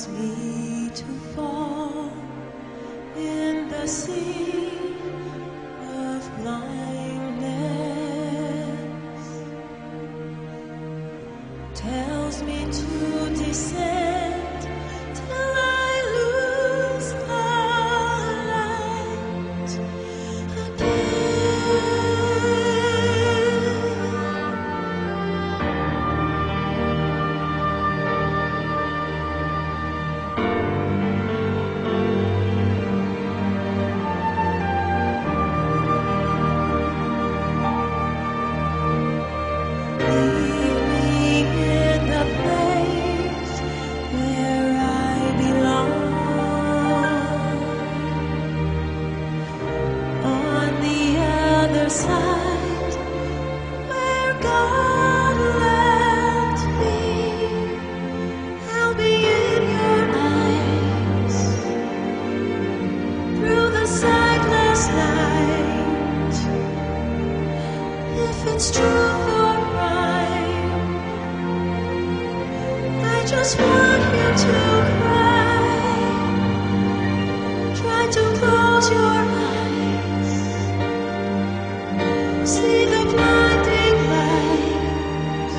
tells me to fall in the sea of blindness, tells me to descend till I lose the light side where God left me. I'll be in your eyes through the sightless night. If it's true or right, I just want you to cry. Try to close your eyes. See the blinding light.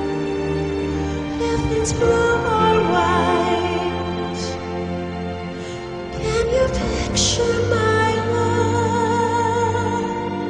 If it's blue or white, can you picture my love?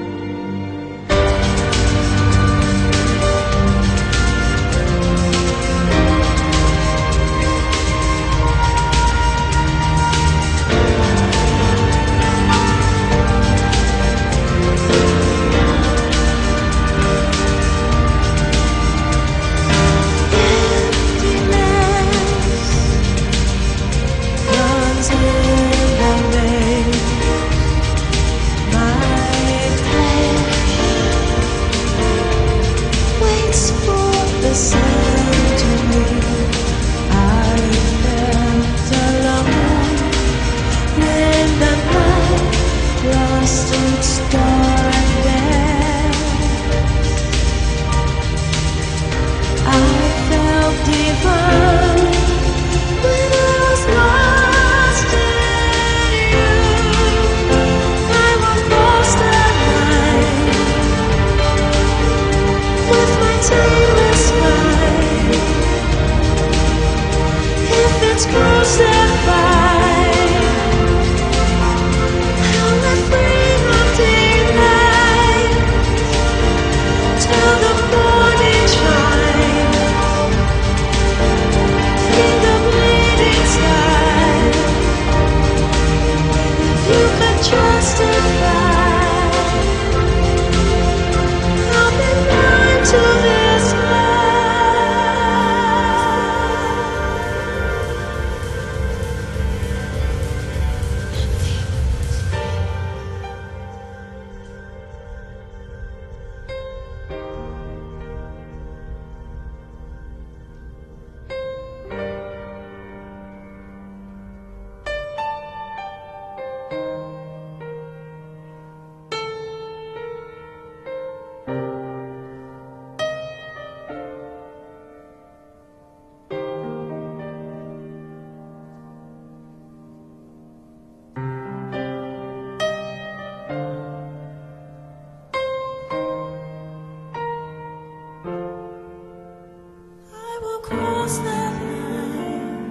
Cross that line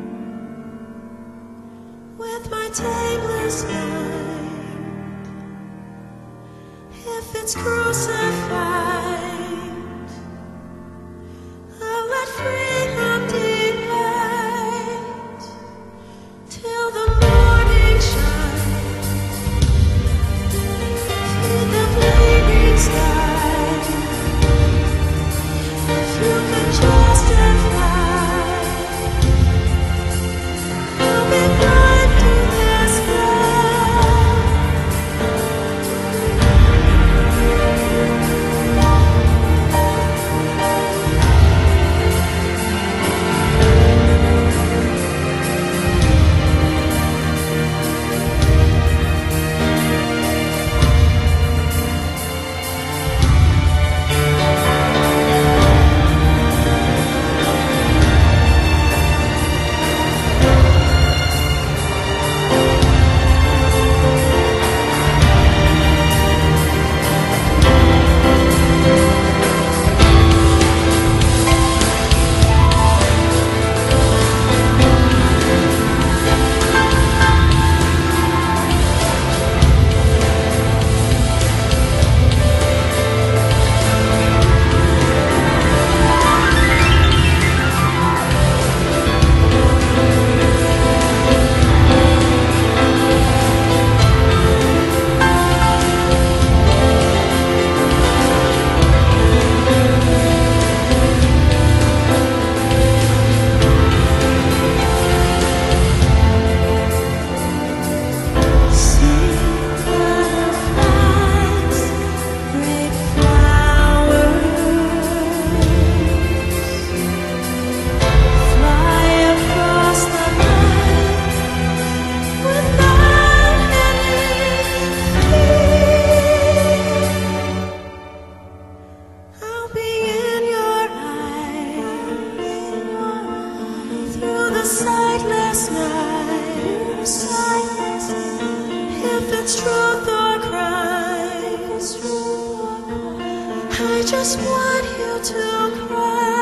with my tameless mind. If it's crucified, I'll let freedom delight till the morning shines in the bleeding sky. If you can justify, it's truth or crime. I just want you to cry.